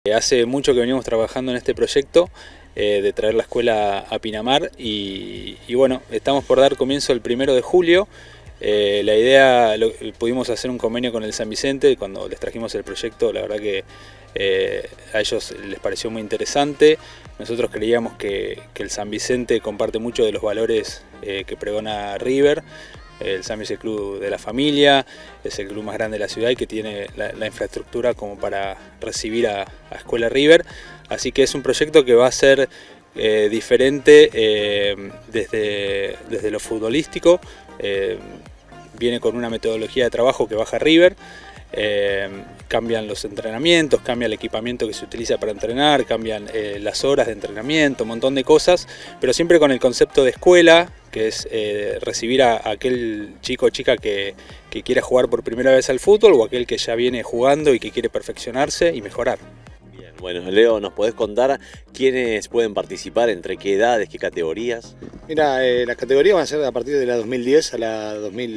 Hace mucho que venimos trabajando en este proyecto de traer la escuela a Pinamar y bueno, estamos por dar comienzo el 1 de julio. La idea, pudimos hacer un convenio con el San Vicente cuando les trajimos el proyecto, la verdad que a ellos les pareció muy interesante. Nosotros creíamos que el San Vicente comparte mucho de los valores que pregona River. El San Vicente es el club de la familia, es el club más grande de la ciudad y que tiene la infraestructura como para recibir a Escuela River. Así que es un proyecto que va a ser diferente desde lo futbolístico. Viene con una metodología de trabajo que baja River. Cambian los entrenamientos, cambia el equipamiento que se utiliza para entrenar, cambian las horas de entrenamiento, un montón de cosas, pero siempre con el concepto de escuela, que es recibir a aquel chico o chica que quiera jugar por primera vez al fútbol o aquel que ya viene jugando y que quiere perfeccionarse y mejorar. Bien, bueno, Leo, ¿nos podés contar quiénes pueden participar, entre qué edades, qué categorías? Mira, las categorías van a ser a partir de la 2010 a la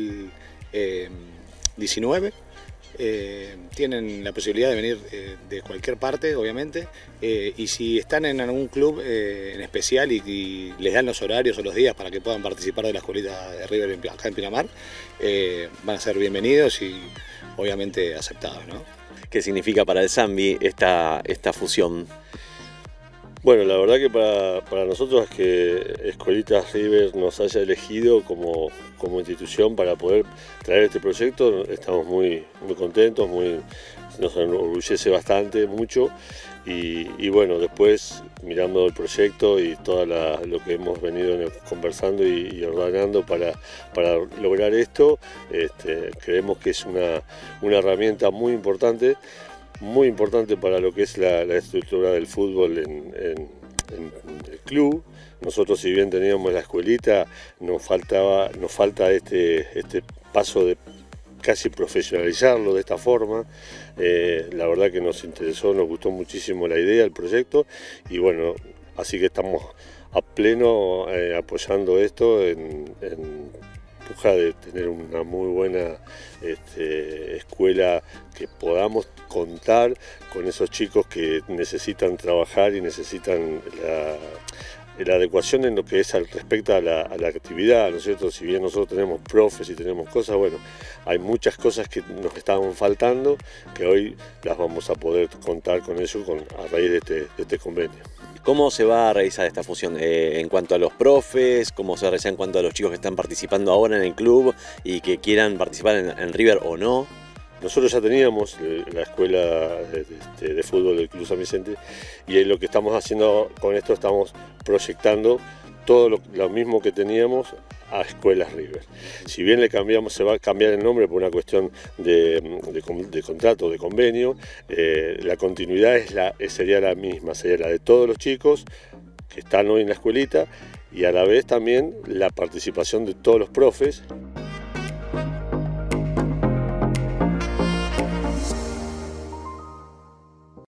2019. Tienen la posibilidad de venir de cualquier parte, obviamente, y si están en algún club en especial y les dan los horarios o los días para que puedan participar de la escuelita de River acá en Pinamar, van a ser bienvenidos y obviamente aceptados, ¿no? ¿Qué significa para el Zambi esta fusión? Bueno, la verdad que para nosotros es que Escuelitas River nos haya elegido como institución para poder traer este proyecto, estamos muy contentos, nos enorgullece bastante, mucho, y bueno, después mirando el proyecto y todo lo que hemos venido conversando y ordenando para lograr esto, creemos que es una herramienta muy importante para lo que es la estructura del fútbol en el club. Nosotros, si bien teníamos la escuelita, nos falta este paso de casi profesionalizarlo de esta forma. La verdad que nos interesó, nos gustó muchísimo la idea, el proyecto, y bueno, así que estamos a pleno apoyando esto en busca de tener una muy buena escuela, que podamos contar con esos chicos que necesitan trabajar y necesitan la adecuación en lo que es respecto a la actividad, ¿no es cierto? Si bien nosotros tenemos profes y tenemos cosas, bueno, hay muchas cosas que nos estaban faltando, que hoy las vamos a poder contar con eso a raíz de este convenio. ¿Cómo se va a realizar esta fusión en cuanto a los profes? ¿Cómo se va a realizar en cuanto a los chicos que están participando ahora en el club y que quieran participar en River o no? Nosotros ya teníamos la escuela de fútbol del Club San Vicente, y lo que estamos haciendo con esto, estamos proyectando todo lo mismo que teníamos a Escuelas River. Si bien se va a cambiar el nombre por una cuestión de contrato, de convenio, la continuidad sería la misma, sería la de todos los chicos que están hoy en la escuelita, y a la vez también la participación de todos los profes